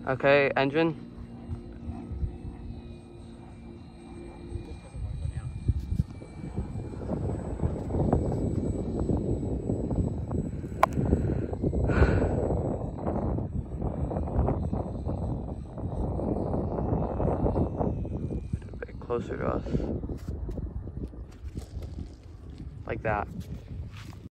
Okay, engine. A bit closer to us. Like that.